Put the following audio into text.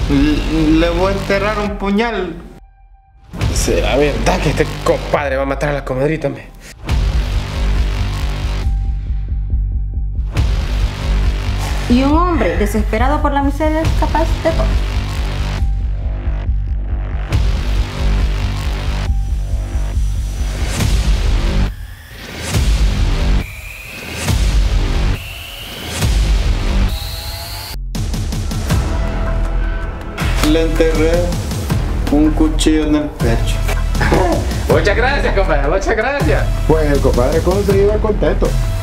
Le voy a enterrar un puñal. ¿Será verdad que este compadre va a matar a la comadrita, me? Y un hombre desesperado por la miseria es capaz de todo. Le enterré un cuchillo en el pecho. Muchas gracias, compadre, muchas gracias. Pues el compadre con se iba contento.